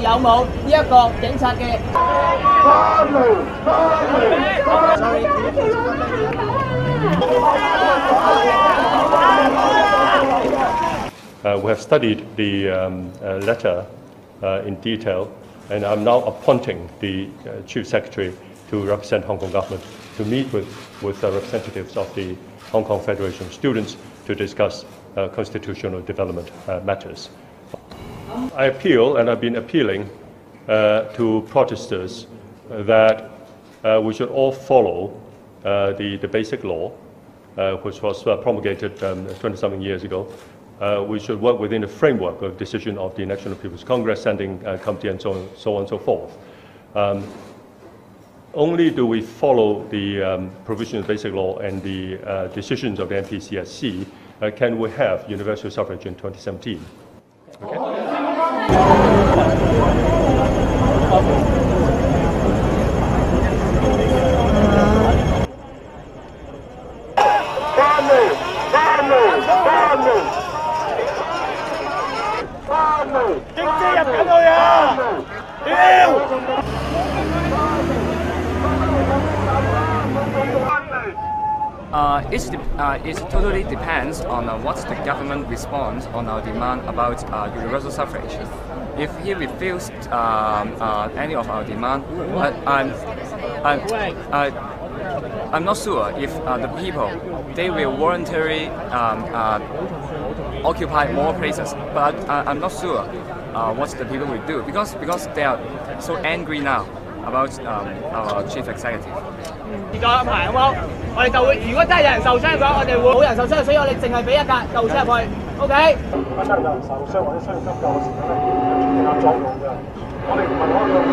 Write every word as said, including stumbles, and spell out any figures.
有冇呢一個警察嘅。 Uh, we have studied the um, uh, letter uh, in detail, and I'm now appointing the uh, Chief Secretary to represent Hong Kong government to meet with, with uh, representatives of the Hong Kong Federation of Students to discuss uh, constitutional development uh, matters. I appeal, and I've been appealing uh, to protesters uh, that uh, we should all follow uh, the, the basic law, uh, which was uh, promulgated twenty-something um, years ago. Uh, we should work within the framework of decision of the National People's Congress, standing uh, committee, and so on, so on and so forth. Um, only do we follow the um, provisions of basic law and the uh, decisions of the N P C S C, uh, can we have universal suffrage in twenty seventeen. Okay? Uh, it, uh, it totally depends on uh, what the government responds on our demand about uh, universal suffrage. If he refused um, uh, any of our demand, uh, I'm, I'm, uh, I'm not sure if uh, the people, they will voluntarily um, uh, occupy more places, but uh, I'm not sure uh, what the people will do, because, because they are so angry now about um, our chief executive. 而家安排好冇？我哋就會，如果真係有人受傷嘅話，我哋會冇人受傷，所以我哋淨係俾一架救護車入去。OK。如果真係有人受傷或者需要急救嘅時候咧，係有作用嘅。我哋唔係可以